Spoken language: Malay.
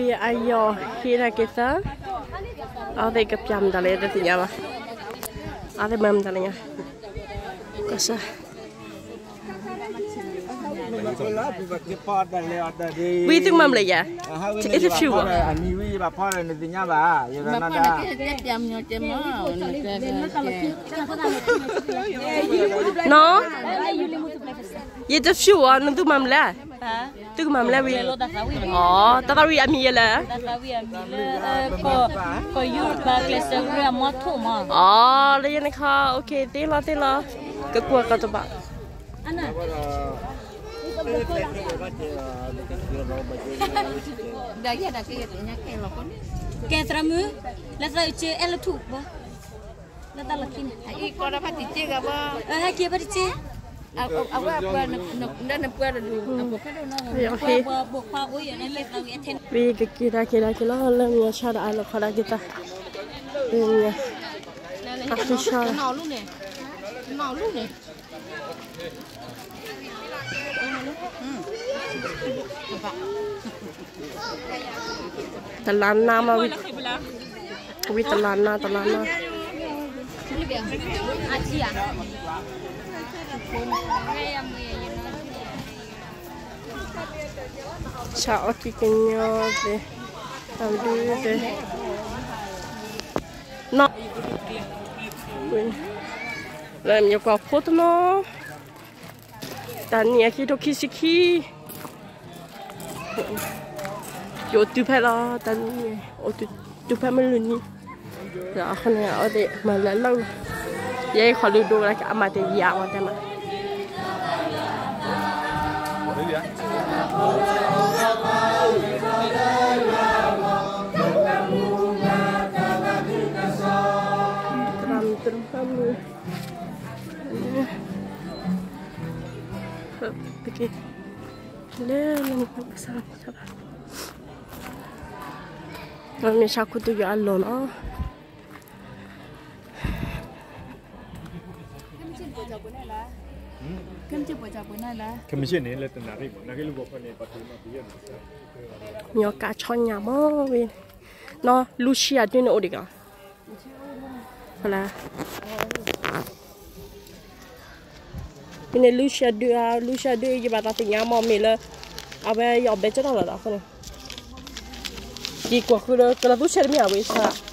ayo kita kita ada kepiam dalai ada tiga apa ada mam dalainya kasar Wih mam lagi ya itu few ini wih bapak ada nantinya bah ya kan ada no itu few nanti mam lah tu mam lah wih oh tak tahu ya mi lah ko you ba klase gue mo tu ma oh le ni kha okay tela ke kuat kau coba dah ya dah ke tramu la sa uche el tu ba la ta lakin I kau dapat cicik apa? ha ke ba ce Apa nak buat dulu? okay bo pa o ya ne ta wi aten wih kira lah ni cara alat kalau kita ini aku cara Mau lu ni. telana mah wih telana aji ya Ciao chicken deh. Tahu deh. No. Làm nhiều quả phốt nó. Tàn nhà khi đó khi. Yo tu phải là tàn nhà. Ô tu phải mới luôn nhỉ. Rồi con này ở đây mà lại lâu. Vậy khỏi lưu đồ là cả mà tiền giàu mà ta mà. Terus Pergi Leleng Sabar Mami aku tu ya alon ah Kemisi ni lepas nari, nari lu bukan ni patu mati ya. Nyoka chonya mo win No Lucia tu ni odiga Hola Ini Lucia dua je batas tinggal mau mila apa yang baca dah lah kan. Di kuah kalau Lucia ni apa sah?